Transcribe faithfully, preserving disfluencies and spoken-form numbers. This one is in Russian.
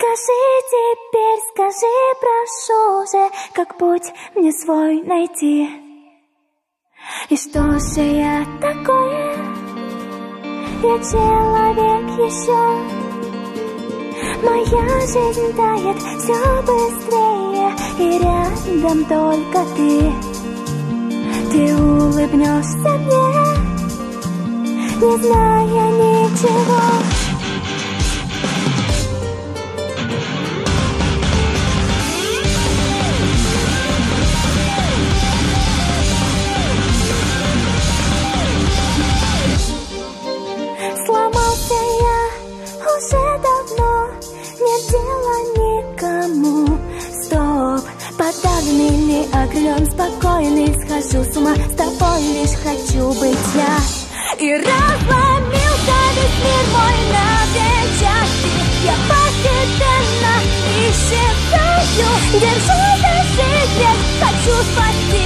Скажи теперь, скажи, прошу же, как путь мне свой найти. И что же я такое? Я человек еще. Моя жизнь тает все быстрее, и рядом только ты. Ты улыбнешься мне, не зная ничего. Сломался я уже давно, нет дела никому. Стоп, подавленный ли, окрылен, спокойный, схожу с ума, с тобой лишь хочу быть я. И разломился весь мир мой на две части, я постепенно исчезаю. Держу за секрет, хочу спасти